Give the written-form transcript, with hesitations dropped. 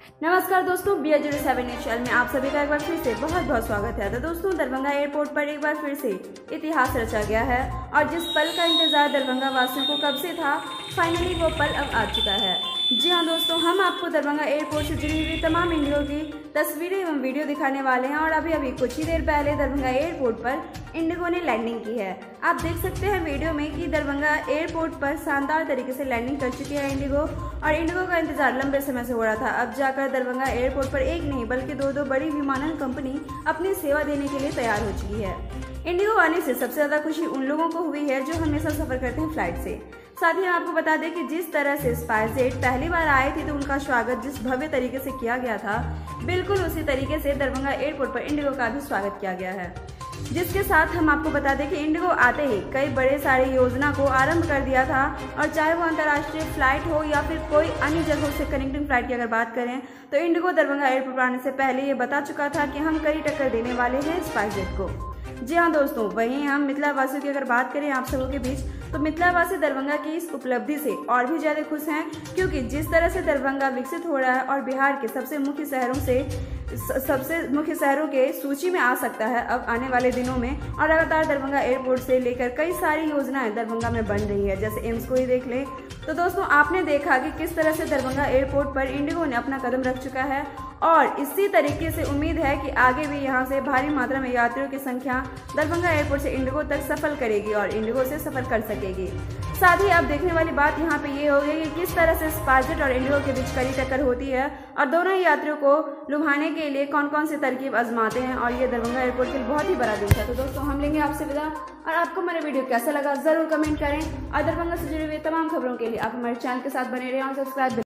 नमस्कार दोस्तों, BR07 news channel में आप सभी का एक बार फिर से बहुत बहुत स्वागत है। तो दोस्तों, दरभंगा एयरपोर्ट पर एक बार फिर से इतिहास रचा गया है और जिस पल का इंतजार दरभंगा वासियों को कब से था, फाइनली वो पल अब आ चुका है। जी हाँ दोस्तों, हम आपको दरभंगा एयरपोर्ट से जुड़ी हुई तमाम इंडिगो की तस्वीरें एवं वीडियो दिखाने वाले हैं और अभी कुछ ही देर पहले दरभंगा एयरपोर्ट पर इंडिगो ने लैंडिंग की है। आप देख सकते हैं वीडियो में कि दरभंगा एयरपोर्ट पर शानदार तरीके से लैंडिंग कर चुकी है इंडिगो, और इंडिगो का इंतजार लंबे समय से हो रहा था। अब जाकर दरभंगा एयरपोर्ट पर एक नहीं बल्कि दो बड़ी विमानन कंपनी अपनी सेवा देने के लिए तैयार हो चुकी है। इंडिगो आने से सबसे ज्यादा खुशी उन लोगों को हुई है जो हमेशा सफर करते हैं फ्लाइट से। साथ ही आपको बता दें कि जिस तरह से स्पाइसजेट पहली बार आए थे तो उनका स्वागत जिस भव्य तरीके से किया गया था, बिल्कुल उसी तरीके से दरभंगा एयरपोर्ट पर इंडिगो का भी स्वागत किया गया है। जिसके साथ हम आपको बता दें कि इंडिगो आते ही कई बड़े सारे योजना को आरंभ कर दिया था, और चाहे वो अंतर्राष्ट्रीय फ्लाइट हो या फिर कोई अन्य जगहों से कनेक्टिंग फ्लाइट की अगर बात करें तो इंडिगो दरभंगा एयरपोर्ट आने से पहले ये बता चुका था कि हम कड़ी टक्कर देने वाले हैं स्पाइसजेट को। जी हाँ दोस्तों, वहीं हम मिथिला वासियों की अगर बात करें आप सबों के बीच, तो मिथिला वासी दरभंगा की इस उपलब्धि से और भी ज्यादा खुश हैं, क्योंकि जिस तरह से दरभंगा विकसित हो रहा है और बिहार के सबसे मुख्य शहरों के सूची में आ सकता है अब आने वाले दिनों में। और लगातार दरभंगा एयरपोर्ट से लेकर कई सारी योजनाएं दरभंगा में बन रही है, जैसे एम्स को ही देख ले। तो दोस्तों, आपने देखा कि किस तरह से दरभंगा एयरपोर्ट पर इंडिगो ने अपना कदम रख चुका है, और इसी तरीके से उम्मीद है कि आगे भी यहां से भारी मात्रा में यात्रियों की संख्या दरभंगा एयरपोर्ट से इंडिगो तक सफर करेगी और इंडिगो से सफर कर सकेगी। साथ ही आप देखने वाली बात यहाँ पे ये होगी कि किस तरह से स्पाइसजेट और इंडिगो के बीच कड़ी टक्कर होती है और दोनों ही यात्रियों को लुभाने के लिए कौन कौन सी तरकीब आजमाते हैं, और ये दरभंगा एयरपोर्ट के लिए बहुत ही बड़ा दिन है। तो दोस्तों, हम लेंगे आपसे विदा, और आपको मेरा वीडियो कैसा लगा जरूर कमेंट करें, और दरभंगा से जुड़ी हुई तमाम खबरों के लिए आप हमारे चैनल के साथ बने रहें और सब्सक्राइब